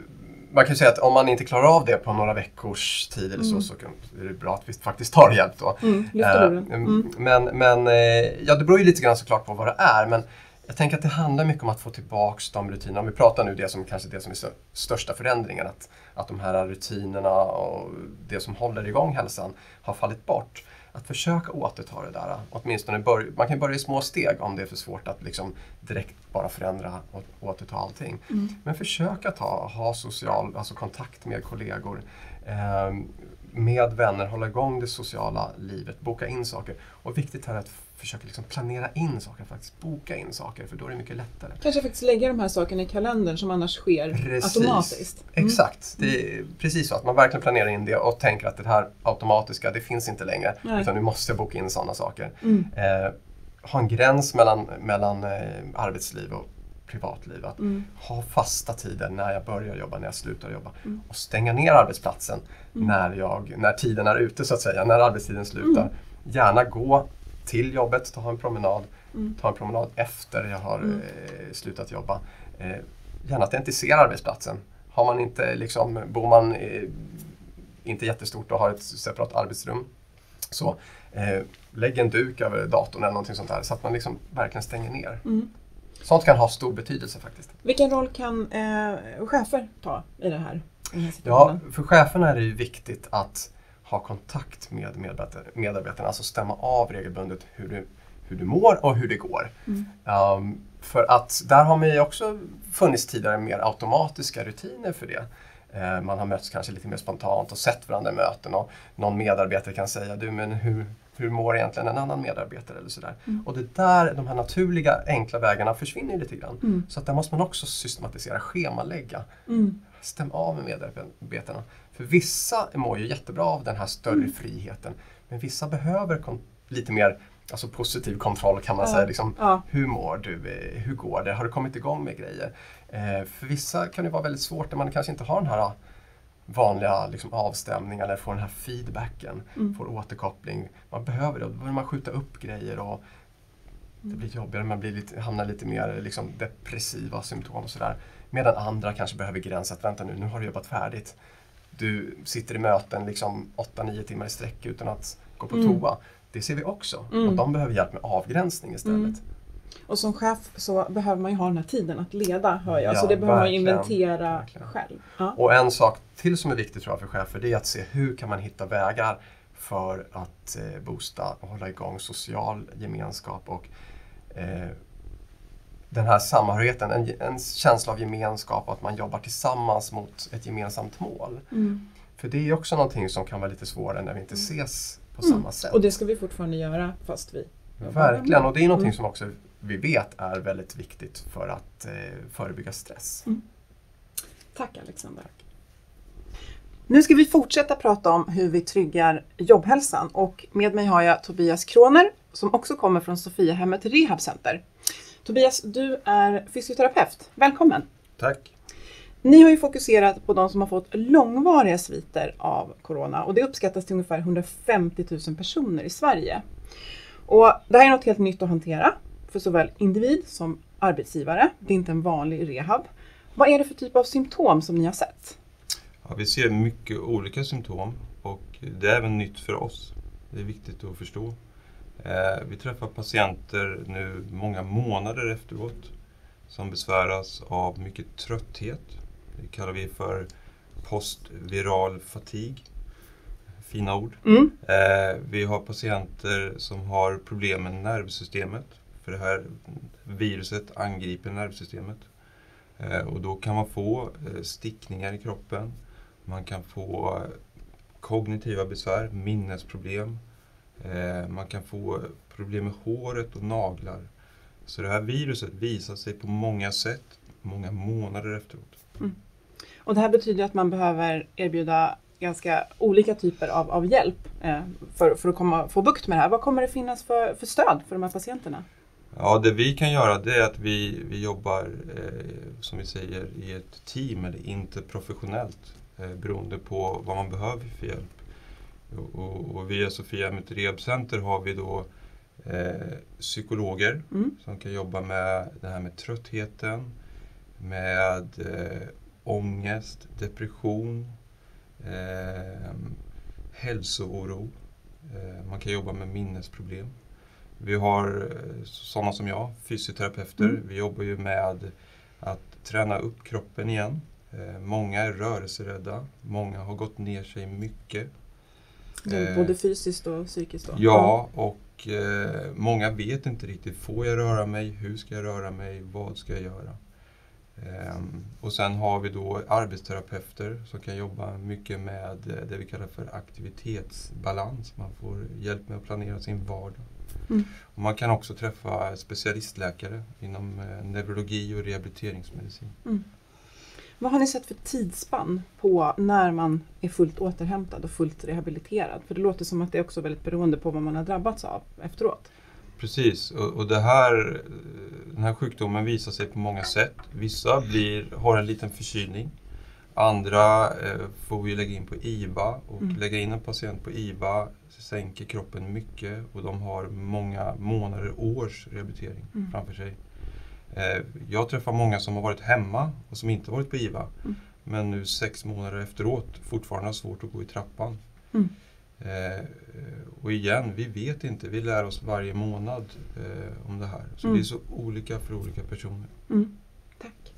D: man kan säga att om man inte klarar av det på några veckors tid eller så, mm. så kan, är det bra att vi faktiskt tar hjälp då.
A: Mm,
D: uh, mm. Men, men uh, ja, det beror ju lite grann såklart på vad det är, men jag tänker att det handlar mycket om att få tillbaka de rutinerna. Om vi pratar nu det som kanske det som är största förändringen, att, att de här rutinerna och det som håller igång hälsan har fallit bort. Att försöka återta det där. Åtminstone börja, man kan börja i små steg om det är för svårt att liksom direkt bara förändra och återta allting. Mm. Men försöka ta, ha social, alltså kontakt med kollegor, eh, med vänner, hålla igång det sociala livet, boka in saker. Och viktigt här är att försöka liksom planera in saker, faktiskt boka in saker, för då är det mycket lättare.
A: Kanske faktiskt lägga de här sakerna i kalendern som annars sker precis. Automatiskt.
D: Mm. Exakt, det är precis så att man verkligen planerar in det och tänker att det här automatiska, det finns inte längre. Nej. Utan nu måste jag boka in sådana saker. Mm. Eh, ha en gräns mellan, mellan eh, arbetsliv och privatliv. Att mm. ha fasta tider när jag börjar jobba, när jag slutar jobba. Mm. Och stänga ner arbetsplatsen mm. när, jag, när tiden är ute så att säga, när arbetstiden slutar. Mm. Gärna gå till jobbet, ta en promenad, mm. ta en promenad efter jag har mm. eh, slutat jobba. Eh, gärna att jag inte ser arbetsplatsen. Har man inte, liksom, bor man eh, inte jättestort och har ett separat arbetsrum, så eh, lägg en duk över datorn eller någonting sånt där, så att man liksom verkligen stänger ner. Mm. Sånt kan ha stor betydelse faktiskt.
A: Vilken roll kan eh, chefer ta i det här? I den här
D: ja, för cheferna är det ju viktigt att ha kontakt med medarbetarna, alltså stämma av regelbundet hur du, hur du mår och hur det går. Mm. Um, för att där har man ju också funnits tidigare mer automatiska rutiner för det. Uh, man har mötts kanske lite mer spontant och sett varandra i möten, och någon medarbetare kan säga, du men hur, hur mår egentligen en annan medarbetare eller sådär. Mm. Och det där, de här naturliga enkla vägarna försvinner lite grann. Mm. Så att där måste man också systematisera, schemalägga. Mm. Stäm av med medarbetarna. För vissa mår ju jättebra av den här större mm. friheten. Men vissa behöver kon- lite mer alltså positiv kontroll kan man ja. säga. Liksom, ja. Hur mår du? Hur går det? Har du kommit igång med grejer? Eh, för vissa kan det vara väldigt svårt när man kanske inte har den här vanliga liksom, avstämningen eller får den här feedbacken, mm. får återkoppling. Man behöver det. Då börjar man skjuta upp grejer och det blir jobbigare. Man blir lite, hamnar lite mer liksom, depressiva symptom och sådär. Medan andra kanske behöver gränsa att vänta nu, nu har du jobbat färdigt. Du sitter i möten liksom åtta nio timmar i sträck utan att gå på mm. toa. Det ser vi också. Mm. Och de behöver hjälp med avgränsning istället. Mm.
A: Och som chef så behöver man ju ha den här tiden att leda, hör jag. Ja, så det behöver man inventera verkligen. själv. Ja.
D: Och en sak till som är viktig tror jag för chefer, det är att se hur kan man hitta vägar för att eh, boosta och hålla igång social gemenskap och eh, den här samhörigheten, en, en känsla av gemenskap och att man jobbar tillsammans mot ett gemensamt mål. Mm. För det är också någonting som kan vara lite svårare när vi inte ses på mm. samma sätt.
A: Och det ska vi fortfarande göra fast vi...
D: Verkligen, och det är någonting mm. som också vi vet är väldigt viktigt för att eh, förebygga stress. Mm.
A: Tack Alexander. Nu ska vi fortsätta prata om hur vi tryggar jobbhälsan, och med mig har jag Tobias Kroner som också kommer från Sofiahemmet Rehabcenter. Tobias, du är fysioterapeut. Välkommen.
F: Tack.
A: Ni har ju fokuserat på de som har fått långvariga sviter av corona, och det uppskattas till ungefär hundrafemtio tusen personer i Sverige. Och det här är något helt nytt att hantera för såväl individ som arbetsgivare. Det är inte en vanlig rehab. Vad är det för typ av symptom som ni har sett?
F: Ja, vi ser mycket olika symptom, och det är även nytt för oss. Det är viktigt att förstå. Eh, vi träffar patienter nu många månader efteråt som besväras av mycket trötthet. Det kallar vi för postviral fatig. Fina ord. Mm. Eh, vi har patienter som har problem med nervsystemet. För det här viruset angriper nervsystemet. Eh, och då kan man få eh, stickningar i kroppen. Man kan få eh, kognitiva besvär, minnesproblem. Eh, man kan få problem med håret och naglar. Så det här viruset visar sig på många sätt, många månader efteråt. Mm.
A: Och det här betyder att man behöver erbjuda ganska olika typer av, av hjälp eh, för, för att komma, få bukt med det här. Vad kommer det finnas för, för stöd för de här patienterna?
F: Ja, det vi kan göra det är att vi, vi jobbar, eh, som vi säger, i ett team eller inte professionellt. Eh, beroende på vad man behöver för hjälp. Och, och via Sofiahemmet Rehabcenter har vi då eh, psykologer mm. som kan jobba med det här med tröttheten, med eh, ångest, depression, eh, hälsooro. Eh, man kan jobba med minnesproblem. Vi har eh, sådana som jag, fysioterapeuter. Mm. Vi jobbar ju med att träna upp kroppen igen. Eh, många är rörelserädda. Många har gått ner sig mycket.
A: Eh, både fysiskt och psykiskt då?
F: Ja, och eh, många vet inte riktigt. Får jag röra mig? Hur ska jag röra mig? Vad ska jag göra? Um, och sen har vi då arbetsterapeuter som kan jobba mycket med det vi kallar för aktivitetsbalans. Man får hjälp med att planera sin vardag. Mm. Och man kan också träffa specialistläkare inom eh, neurologi och rehabiliteringsmedicin.
A: Mm. Vad har ni sett för tidsspann på när man är fullt återhämtad och fullt rehabiliterad? För det låter som att det är också väldigt beroende på vad man har drabbats av efteråt.
F: Precis, och, och det här, den här sjukdomen visar sig på många sätt. Vissa blir, har en liten förkylning. Andra eh, får vi lägga in på I V A. Och mm. lägga in en patient på I V A sänker kroppen mycket. Och de har många månader, års rehabilitering mm. framför sig. Eh, jag träffar många som har varit hemma och som inte varit på I V A. Mm. Men nu sex månader efteråt fortfarande har svårt att gå i trappan. Mm. Eh, och igen, vi vet inte. Vi lär oss varje månad eh, om det här. Så mm. det är så olika för olika personer.
A: Mm. Tack.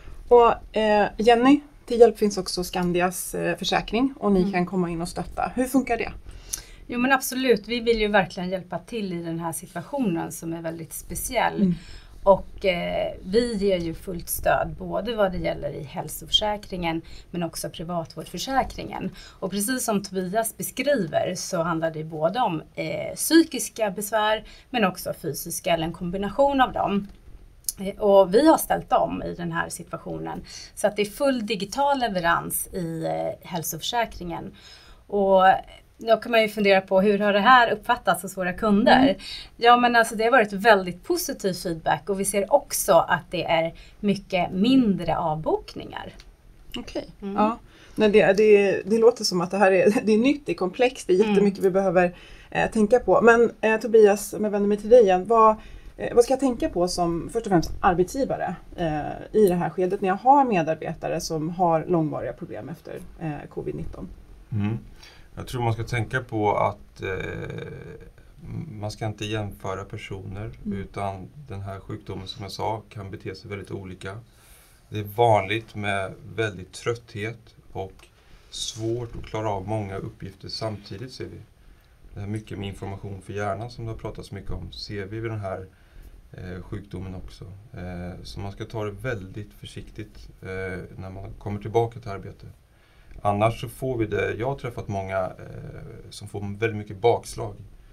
A: Och eh, Jenny, till hjälp finns också Skandias eh, försäkring. Och ni mm. kan komma in och stötta. Hur funkar det?
E: Jo men absolut, vi vill ju verkligen hjälpa till i den här situationen som är väldigt speciell. Mm. Och eh, vi ger ju fullt stöd både vad det gäller i hälsoförsäkringen men också privatvårdsförsäkringen. Och precis som Tobias beskriver så handlar det både om eh, psykiska besvär men också fysiska eller en kombination av dem. Eh, och vi har ställt om i den här situationen så att det är full digital leverans i eh, hälsoförsäkringen. Och då kan man ju fundera på hur har det här uppfattats hos våra kunder? Mm. Ja men alltså det har varit väldigt positiv feedback och vi ser också att det är mycket mindre avbokningar.
A: Okej, okay. mm. ja. Nej, det, det, det låter som att det här är, det är nytt, det är komplext, det är jättemycket mm. vi behöver eh, tänka på. Men eh, Tobias, om jag vänder mig till dig igen, vad, eh, vad ska jag tänka på som först och främst arbetsgivare eh, i det här skedet när jag har medarbetare som har långvariga problem efter eh, covid nitton?
F: Mm. Jag tror man ska tänka på att eh, man ska inte jämföra personer mm. utan den här sjukdomen som jag sa kan bete sig väldigt olika. Det är vanligt med väldigt trötthet och svårt att klara av många uppgifter samtidigt ser vi. Det här mycket med information för hjärnan som det har pratats mycket om ser vi vid den här eh, sjukdomen också. Eh, så man ska ta det väldigt försiktigt eh, när man kommer tillbaka till arbete. Annars så får vi det, jag har träffat många eh, som får väldigt mycket bakslag.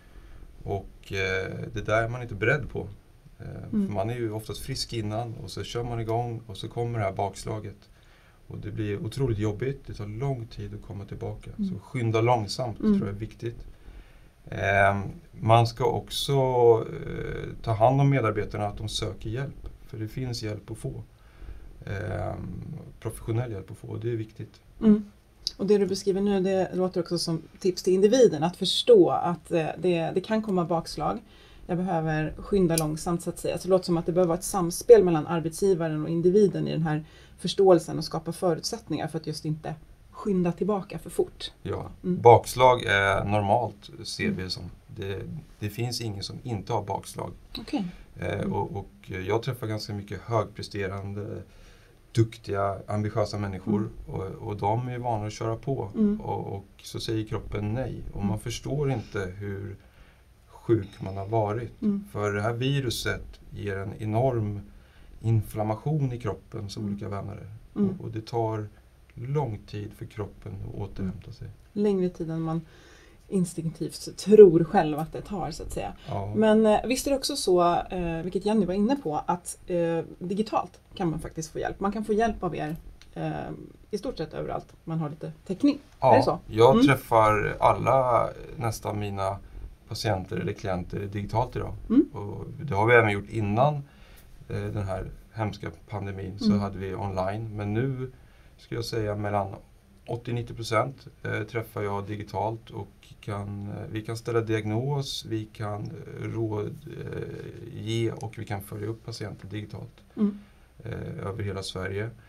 F: Och eh, det där är man inte beredd på. Eh, mm. för man är ju oftast frisk innan och så kör man igång och så kommer det här bakslaget. Och det blir otroligt jobbigt, det tar lång tid att komma tillbaka. Mm. Så skynda långsamt mm. tror jag är viktigt. Eh, man ska också eh, ta hand om medarbetarna att de söker hjälp. För det finns hjälp att få. Eh, professionell hjälp att få och det är viktigt.
A: Mm. Och det du beskriver nu det låter också som tips till individen att förstå att det, det kan komma bakslag. Jag behöver skynda långsamt så att säga. Så det låter som att det behöver vara ett samspel mellan arbetsgivaren och individen i den här förståelsen och skapa förutsättningar för att just inte skynda tillbaka för fort.
F: Ja, mm. bakslag är normalt ser vi som. Det, det finns ingen som inte har bakslag.
A: Okay.
F: Mm. Eh, och, och jag träffar ganska mycket högpresterande duktiga, ambitiösa människor mm. och, och de är vana att köra på mm. och, och så säger kroppen nej och man förstår inte hur sjuk man har varit. Mm. För det här viruset ger en enorm inflammation i kroppen som mm. olika vänner mm. och, och det tar lång tid för kroppen att återhämta sig.
A: Längre tid än man instinktivt tror själv att det tar så att säga. Ja. Men eh, visst är det också så, eh, vilket Jenny var inne på, att eh, digitalt kan man faktiskt få hjälp. Man kan få hjälp av er eh, i stort sett överallt. Man har lite täckning.
F: Ja,
A: är det så?
F: Jag
A: mm.
F: träffar alla nästan mina patienter eller klienter digitalt idag. Mm. Och det har vi även gjort innan eh, den här hemska pandemin så mm. hade vi online. Men nu skulle jag säga mellan åttio till nittio procent eh, träffar jag digitalt och kan, eh, vi kan ställa diagnos, vi kan eh, råd eh, ge och vi kan följa upp patienter digitalt mm. eh, över hela Sverige.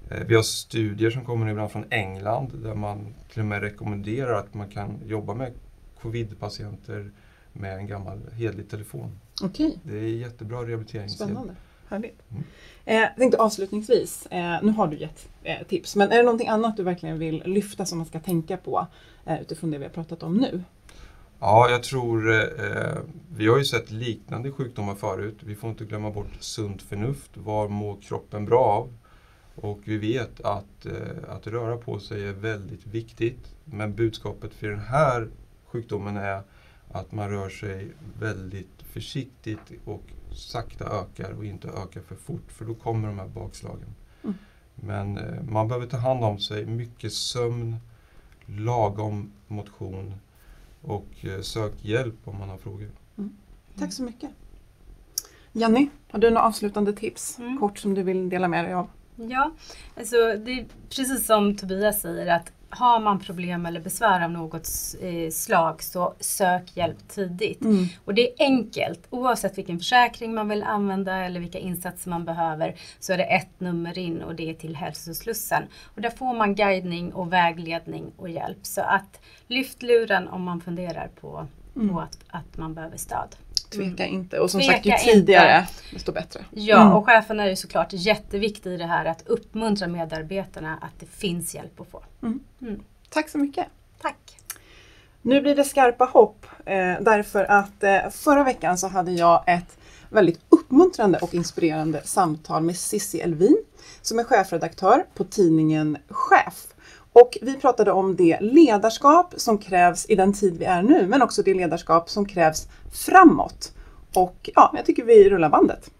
F: Vi har studier som kommer ibland från England där man till och med rekommenderar att man kan jobba med covid-patienter med en gammal hedlig telefon.
A: Okej.
F: Det är jättebra rehabiliteringshjälp.
A: Spännande. Härligt.
F: Mm.
A: Eh, jag tänkte avslutningsvis, eh, nu har du gett eh, tips, men är det någonting annat du verkligen vill lyfta som man ska tänka på eh, utifrån det vi har pratat om nu?
F: Ja, jag tror, eh, vi har ju sett liknande sjukdomar förut. Vi får inte glömma bort sunt förnuft. Vad mår kroppen bra av? Och vi vet att, eh, att röra på sig är väldigt viktigt. Men budskapet för den här sjukdomen är att man rör sig väldigt försiktigt och sakta ökar och inte ökar för fort. För då kommer de här bakslagen. Mm. Men eh, man behöver ta hand om sig. Mycket sömn, lagom motion. Och eh, sök hjälp om man har frågor.
A: Mm. Tack så mycket. Jenny, har du några avslutande tips? Mm. Kort som du vill dela med dig av?
E: Ja, alltså det är precis som Tobias säger att har man problem eller besvär av något eh, slag så sök hjälp tidigt. Mm. Och det är enkelt, oavsett vilken försäkring man vill använda eller vilka insatser man behöver så är det ett nummer in och det är till hälsoslussen. Och där får man guidning och vägledning och hjälp. Så att lyft luren om man funderar på, mm. på att, att man behöver stöd.
A: Tveka inte. Och som
E: Tveka
A: sagt, ju tidigare
E: inte.
A: desto bättre.
E: Ja,
A: mm.
E: och chefen är ju såklart jätteviktig i det här att uppmuntra medarbetarna att det finns hjälp att få.
A: Mm. Mm. Tack så mycket.
E: Tack.
A: Nu blir det skarpa hopp eh, därför att eh, förra veckan så hade jag ett väldigt uppmuntrande och inspirerande samtal med Cissi Elvin som är chefredaktör på tidningen Chef. Och vi pratade om det ledarskap som krävs i den tid vi är nu, men också det ledarskap som krävs framåt. Och ja, jag tycker vi rullar bandet.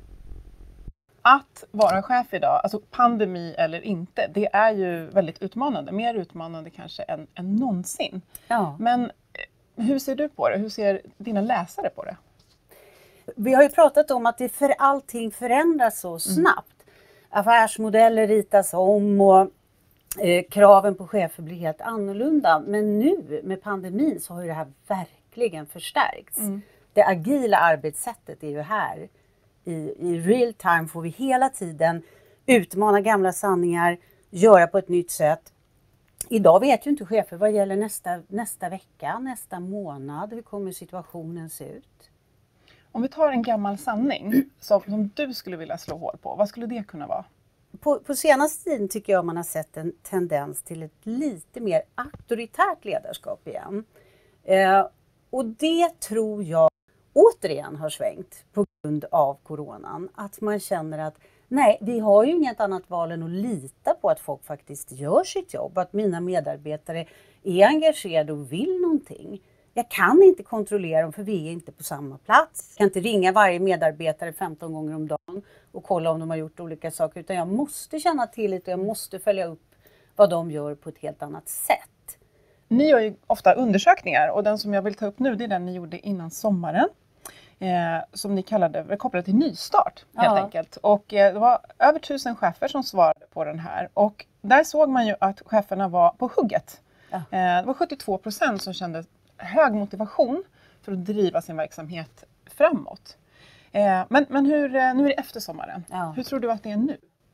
A: Att vara chef idag, alltså pandemi eller inte, det är ju väldigt utmanande. Mer utmanande kanske än, än någonsin.
G: Ja.
A: Men hur ser du på det? Hur ser dina läsare på det?
G: Vi har ju pratat om att det för allting förändras så snabbt. Mm. Affärsmodeller ritas om och Eh, kraven på chefer blir helt annorlunda. Men nu med pandemin så har ju det här verkligen förstärkts. Mm. Det agila arbetssättet är ju här. I, I real time får vi hela tiden utmana gamla sanningar, göra på ett nytt sätt. Idag vet ju inte chefer vad gäller nästa, nästa vecka, nästa månad. Hur kommer situationen se ut?
A: Om vi tar en gammal sanning som, som du skulle vilja slå hål på, vad skulle det kunna vara?
G: På, på senaste tiden tycker jag man har sett en tendens till ett lite mer auktoritärt ledarskap igen. Eh, och det tror jag återigen har svängt på grund av coronan. Att man känner att nej, vi har ju inget annat val än att lita på att folk faktiskt gör sitt jobb. Att mina medarbetare är engagerade och vill någonting. Jag kan inte kontrollera dem för vi är inte på samma plats. Jag kan inte ringa varje medarbetare femton gånger om dagen och kolla om de har gjort olika saker. Utan jag måste känna tillit och jag måste följa upp vad de gör på ett helt annat sätt.
A: Ni gör ju ofta undersökningar och den som jag vill ta upp nu det är den ni gjorde innan sommaren. Eh, som ni kallade kopplade till nystart helt
G: Ja.
A: enkelt. Och eh, det var över tusen chefer som svarade på den här. Och där såg man ju att cheferna var på hugget.
G: Ja.
A: Eh, det var sjuttiotvå procent som kände hög motivation för att driva sin verksamhet framåt. Eh, men men hur, nu är det efter sommaren.
G: Ja.
A: Hur tror du att det är nu?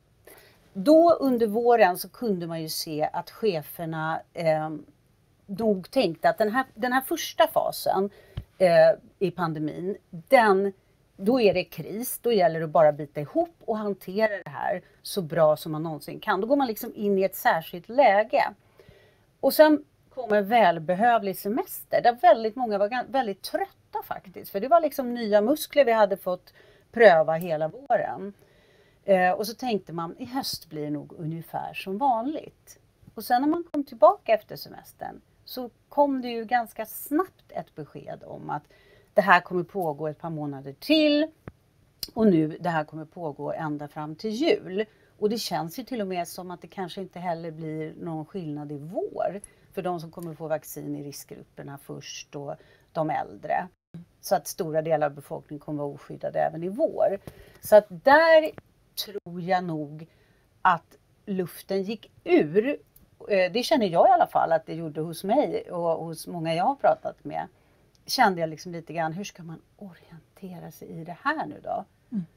G: Då under våren så kunde man ju se att cheferna eh, nog tänkte att den här, den här första fasen eh, i pandemin, den, då är det kris. Då gäller det bara bita ihop och hantera det här så bra som man någonsin kan. Då går man liksom in i ett särskilt läge. Och sen kommer välbehövlig semester där väldigt många var väldigt trötta faktiskt. För det var liksom nya muskler vi hade fått pröva hela våren. Eh, och så tänkte man i höst blir det nog ungefär som vanligt. Och sen när man kom tillbaka efter semestern så kom det ju ganska snabbt ett besked om att det här kommer pågå ett par månader till. Och nu det här kommer pågå ända fram till jul. Och det känns ju till och med som att det kanske inte heller blir någon skillnad i vår. För de som kommer få vaccin i riskgrupperna först och de äldre. Så att stora delar av befolkningen kommer vara oskyddade även i vår. Så att där tror jag nog att luften gick ur. Det känner jag i alla fall att det gjorde hos mig och hos många jag har pratat med. Kände jag liksom lite grann, hur ska man orientera sig i det här nu då? Mm.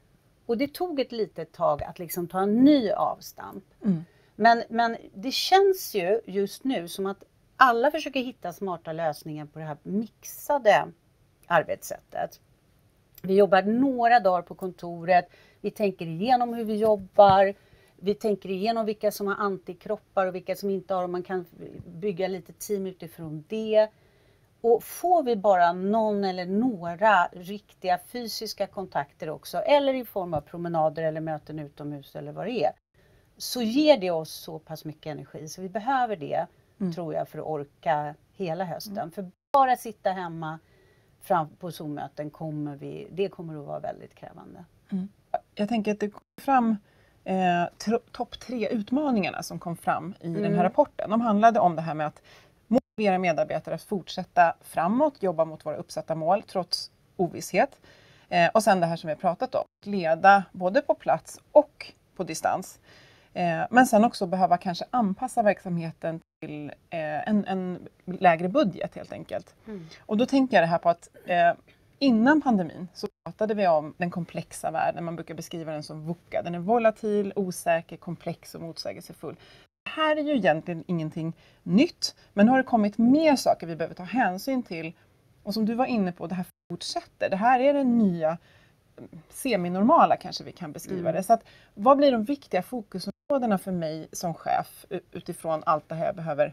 G: Och det tog ett litet tag att liksom ta en ny avstamp.
A: Mm.
G: Men, men det känns ju just nu som att alla försöker hitta smarta lösningar på det här mixade arbetssättet. Vi jobbar några dagar på kontoret, vi tänker igenom hur vi jobbar, vi tänker igenom vilka som har antikroppar och vilka som inte har, och man kan bygga lite team utifrån det. Och får vi bara någon eller några riktiga fysiska kontakter också, eller i form av promenader eller möten utomhus eller vad det är, så ger det oss så pass mycket energi. Så vi behöver det, mm. tror jag, för att orka hela hösten. Mm. För bara sitta hemma fram på Zoom-möten, kommer vi, det kommer att vara väldigt krävande.
A: Mm. Jag tänker att det kom fram eh, topp tre utmaningarna som kom fram i mm. den här rapporten. De handlade om det här med att motivera medarbetare att fortsätta framåt, jobba mot våra uppsatta mål trots ovisshet. Eh, och sen det här som vi har pratat om, leda både på plats och på distans. Eh, men sen också behöva kanske anpassa verksamheten till eh, en, en lägre budget helt enkelt. Mm. Och då tänker jag det här på att eh, innan pandemin så pratade vi om den komplexa världen. Man brukar beskriva den som VUCA. Den är volatil, osäker, komplex och motsägelsefull. Det här är ju egentligen ingenting nytt, men nu har det kommit mer saker vi behöver ta hänsyn till. Och som du var inne på, det här fortsätter. Det här är det nya seminormala, kanske vi kan beskriva mm. det. Så att, vad blir de viktiga fokusområdena för mig som chef utifrån allt det här jag behöver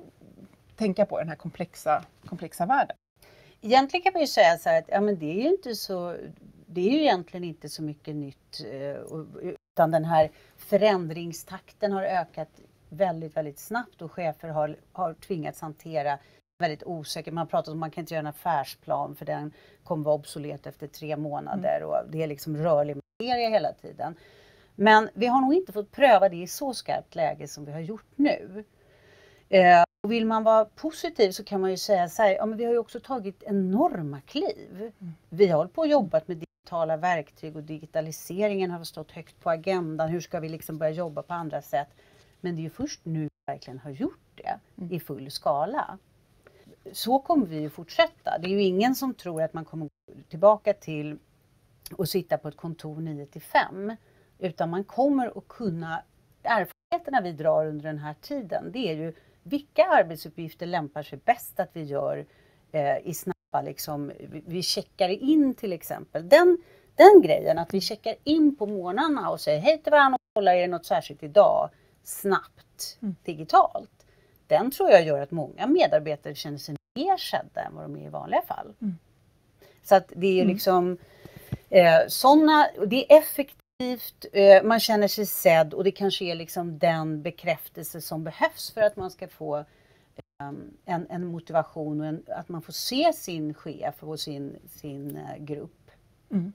A: tänka på i den här komplexa, komplexa världen?
G: Egentligen kan man ju säga så här att ja, men det är ju inte så, det är ju egentligen inte så mycket nytt, utan den här förändringstakten har ökat väldigt, väldigt snabbt och chefer har, har tvingats hantera väldigt osäkert. Man har pratat om att man kan inte göra en affärsplan för den kommer vara obsolet efter tre månader mm. och det är liksom rörlig materia hela tiden. Men vi har nog inte fått pröva det i så skarpt läge som vi har gjort nu. Eh, och vill man vara positiv så kan man ju säga så här, ja, men vi har ju också tagit enorma kliv. Mm. Vi har hållit på och jobbat med digitala verktyg och digitaliseringen har stått högt på agendan. Hur ska vi liksom börja jobba på andra sätt? Men det är ju först nu vi verkligen har gjort det mm. i full skala. Så kommer vi ju fortsätta. Det är ju ingen som tror att man kommer tillbaka till att sitta på ett kontor nio till fem. Utan man kommer att kunna, erfarenheterna vi drar under den här tiden, det är ju vilka arbetsuppgifter lämpar sig bäst att vi gör eh, i snabba, liksom, vi, vi checkar in till exempel. Den, den grejen att vi checkar in på morgnarna och säger hej till varandra och kollar, är det något särskilt idag? Snabbt, mm. digitalt. Den tror jag gör att många medarbetare känner sig mer sedda än vad de är i vanliga fall. Mm. Så att det är mm. liksom eh, sådana, det är effektivt, eh, man känner sig sedd och det kanske är liksom den bekräftelse som behövs för att man ska få eh, en, en motivation och en, att man får se sin chef och sin, sin eh, grupp. Mm.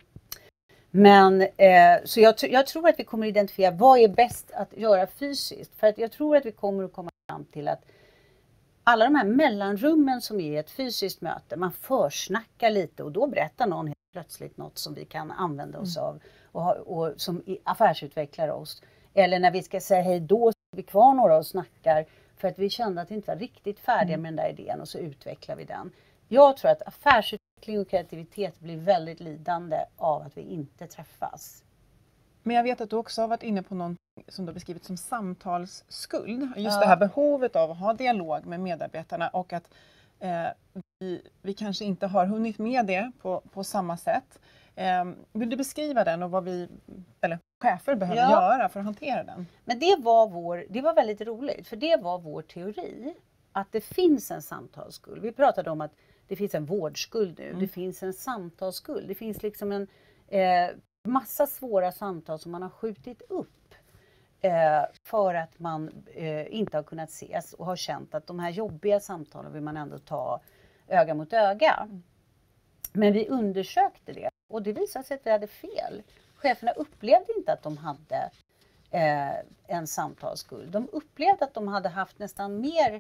G: Men eh, så jag, jag tror att vi kommer att identifiera vad är bäst att göra fysiskt. För att jag tror att vi kommer att komma fram till att alla de här mellanrummen som är ett fysiskt möte, man försnackar lite och då berättar någon helt plötsligt något som vi kan använda oss av och, ha, och som affärsutvecklar oss. Eller när vi ska säga hej då, så är vi kvar några och snackar för att vi kände att vi inte var riktigt färdiga mm. med den där idén och så utvecklar vi den. Jag tror att affärsutveckling och kreativitet blir väldigt lidande av att vi inte träffas.
A: Men jag vet att du också har varit inne på något som du har beskrivit som samtalsskuld. Just
G: ja.
A: det här behovet av att ha dialog med medarbetarna och att eh, vi, vi kanske inte har hunnit med det på, på samma sätt. Eh, vill du beskriva den och vad vi, eller chefer behöver ja. göra för att hantera den?
G: Men det var, vår, det var väldigt roligt, för det var vår teori. Att det finns en samtalsskuld. Vi pratade om att det finns en vårdskuld nu. Mm. Det finns en samtalsskuld. Det finns liksom en eh, massa svåra samtal som man har skjutit upp. Eh, för att man eh, inte har kunnat ses och har känt att de här jobbiga samtalen vill man ändå ta öga mot öga. Mm. Men vi undersökte det och det visade sig att vi hade fel. Cheferna upplevde inte att de hade eh, en samtalsskuld. De upplevde att de hade haft nästan mer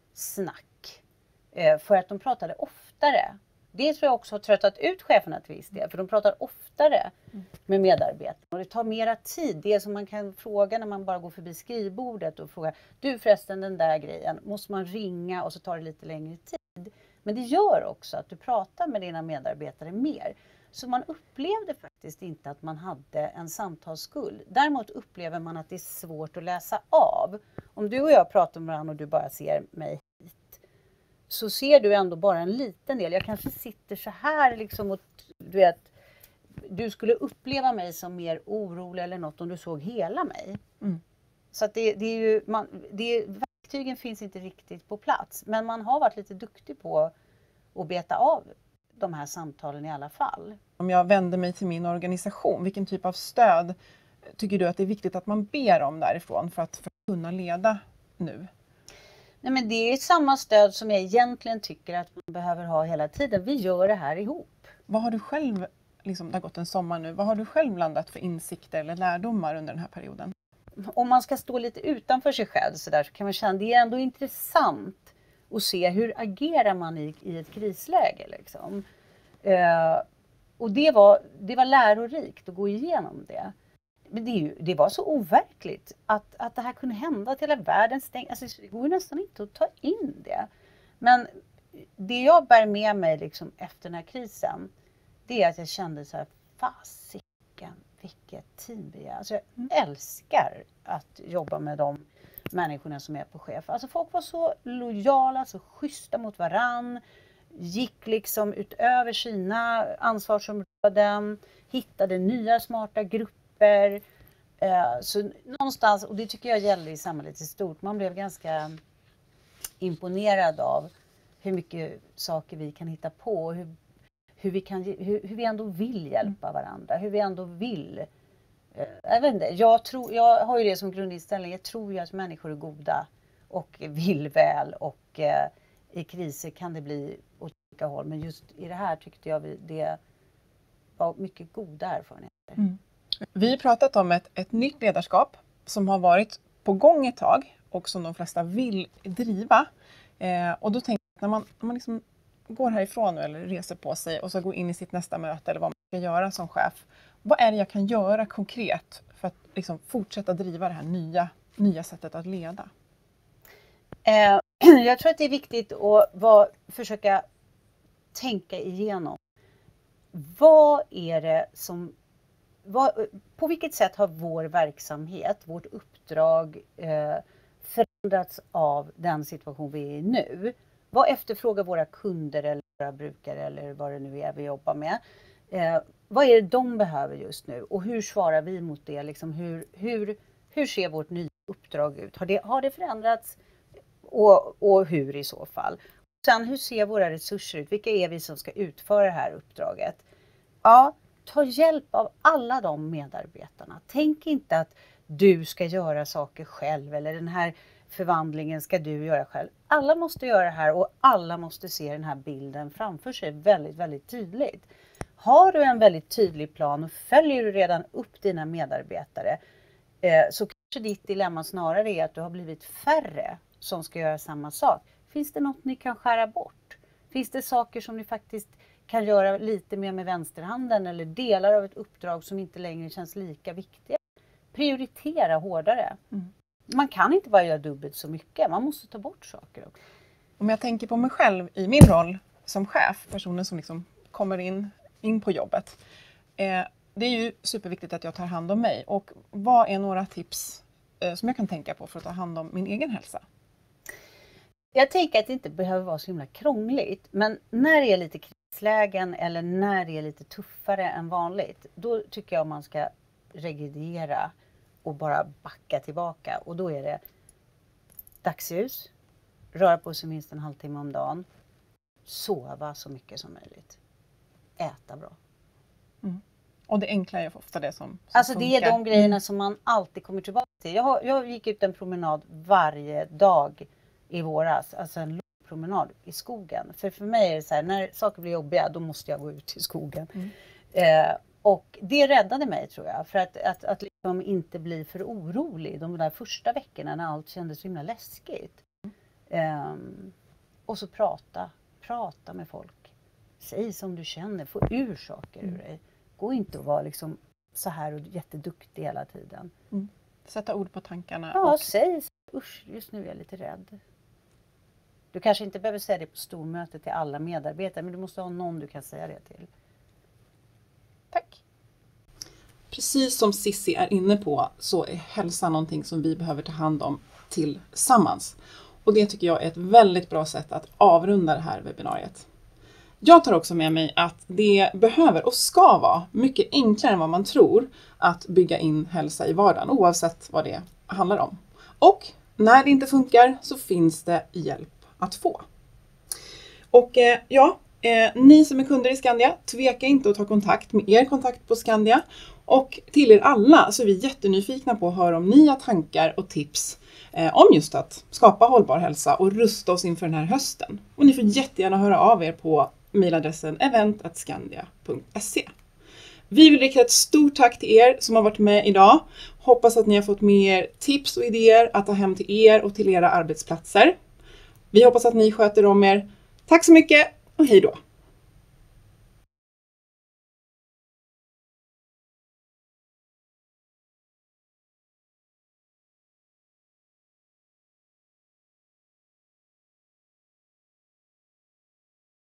G: snack eh, för att de pratade oftare. Det tror jag också har tröttat ut cheferna till viss del, för de pratar oftare med medarbetarna och det tar mera tid. Det är som man kan fråga när man bara går förbi skrivbordet och frågar, du förresten den där grejen, måste man ringa och så tar det lite längre tid. Men det gör också att du pratar med dina medarbetare mer. Så man upplevde faktiskt inte att man hade en samtalsskuld. Däremot upplever man att det är svårt att läsa av. Om du och jag pratar med varandra och du bara ser mig hit, så ser du ändå bara en liten del. Jag kanske sitter så här liksom och du vet, du skulle uppleva mig som mer orolig eller något om du såg hela mig. Mm. Så att det, det är ju, man, det, verktygen finns inte riktigt på plats. Men man har varit lite duktig på att beta av de här samtalen i alla fall.
A: Om jag vänder mig till min organisation, vilken typ av stöd tycker du att det är viktigt att man ber om därifrån för att, för att kunna leda nu?
G: Nej, men det är samma stöd som jag egentligen tycker att man behöver ha hela tiden. Vi gör det här ihop.
A: Vad har du själv, liksom, det har gått en sommar nu, vad har du själv landat för insikter eller lärdomar under den här perioden?
G: Om man ska stå lite utanför sig själv så där, så kan man känna att det är ändå intressant att se hur agerar man i, i ett krisläge. Liksom. Eh, och det var, det var lärorikt att gå igenom det. Men det, är ju, det var så overkligt att, att det här kunde hända, att hela världen stängde. Alltså, det går ju nästan inte att ta in det. Men det jag bär med mig liksom efter den här krisen, det är att jag kände så här, fasiken, vilket team vi är. Alltså jag älskar att jobba med de människorna som är på chef. Alltså folk var så lojala, så schyssta mot varann. Gick liksom utöver sina ansvarsområden. Hittade nya smarta grupper. Så någonstans, och det tycker jag gäller i samhället i stort. Man blev ganska imponerad av hur mycket saker vi kan hitta på. Hur, hur, vi, kan, hur, hur vi ändå vill hjälpa varandra. Hur vi ändå vill. Jag vet inte, jag, tror, jag har ju det som grundinställning. Jag tror ju att människor är goda och vill väl. Och eh, i kriser kan det bli åt olika håll. Men just i det här tyckte jag vi, det var mycket goda erfarenheter. Mm.
A: Vi har pratat om ett, ett nytt ledarskap som har varit på gång ett tag. Och som de flesta vill driva. Eh, och då tänker jag att när man, när man liksom går härifrån nu, eller reser på sig och så går in i sitt nästa möte eller vad man ska göra som chef. Vad är det jag kan göra konkret för att liksom fortsätta driva det här nya, nya sättet att leda?
G: Eh, jag tror att det är viktigt att var, försöka tänka igenom. Vad är det som... Vad, på vilket sätt har vår verksamhet, vårt uppdrag eh, förändrats av den situation vi är i nu? Vad efterfrågar våra kunder eller våra brukare eller vad det nu är vi jobbar med? Eh, vad är det de behöver just nu? Och hur svarar vi mot det? Liksom hur, hur, hur ser vårt nya uppdrag ut? Har det, har det förändrats? Och, och hur i så fall? Sen hur ser våra resurser ut? Vilka är vi som ska utföra det här uppdraget? Ja, ta hjälp av alla de medarbetarna. Tänk inte att du ska göra saker själv eller den här förvandlingen ska du göra själv. Alla måste göra det här och alla måste se den här bilden framför sig väldigt, väldigt tydligt. Har du en väldigt tydlig plan och följer du redan upp dina medarbetare eh, så kanske ditt dilemma snarare är att du har blivit färre som ska göra samma sak. Finns det något ni kan skära bort? Finns det saker som ni faktiskt kan göra lite mer med vänsterhanden eller delar av ett uppdrag som inte längre känns lika viktiga? Prioritera hårdare. Mm. Man kan inte bara göra dubbelt så mycket. Man måste ta bort saker också.
A: Om jag tänker på mig själv i min roll som chef, personen som liksom kommer in, in på jobbet. Eh, det är ju superviktigt att jag tar hand om mig. Och vad är några tips eh, som jag kan tänka på för att ta hand om min egen hälsa?
G: Jag tänker att det inte behöver vara så himla krångligt. Men när det är lite krislägen eller när det är lite tuffare än vanligt. Då tycker jag man ska regrediera och bara backa tillbaka. Och då är det dagsljus, röra på sig minst en halvtimme om dagen, sova så mycket som möjligt, äta bra.
A: Mm. Och det enkla är ofta det som, som
G: Alltså
A: funkar.
G: det är de grejerna som man alltid kommer tillbaka till. Jag, har, jag gick ut en promenad varje dag i våras, alltså en lång promenad i skogen. För för mig är det så här, när saker blir jobbiga då måste jag gå ut i skogen. Mm. Eh, Och det räddade mig tror jag. För att, att, att liksom inte bli för orolig de där första veckorna när allt kändes så himla läskigt. Um, och så prata. Prata med folk. Säg som du känner. Få ur saker ur dig. Gå inte och vara liksom så här och jätteduktig hela tiden.
A: Mm. Sätta ord på tankarna.
G: Ja,
A: och...
G: säg. Usch, just nu är jag lite rädd. Du kanske inte behöver säga det på stormöte till alla medarbetare. Men du måste ha någon du kan säga det till.
A: precis som Sissi är inne på så är hälsa någonting som vi behöver ta hand om tillsammans. Och det tycker jag är ett väldigt bra sätt att avrunda det här webbinariet. Jag tar också med mig att det behöver och ska vara mycket enklare än vad man tror att bygga in hälsa i vardagen, oavsett vad det handlar om. Och när det inte funkar så finns det hjälp att få. Och eh, ja, eh, ni som är kunder i Skandia, tveka inte att ta kontakt med er kontakt på Skandia. Och till er alla så är vi jättenyfikna på att höra om nya tankar och tips eh, om just att skapa hållbar hälsa och rusta oss inför den här hösten. Och ni får jättegärna höra av er på mejladressen event at skandia punkt se. Vi vill rikta ett stort tack till er som har varit med idag. Hoppas att ni har fått med er tips och idéer att ta hem till er och till era arbetsplatser. Vi hoppas att ni sköter om er. Tack så mycket och hej då!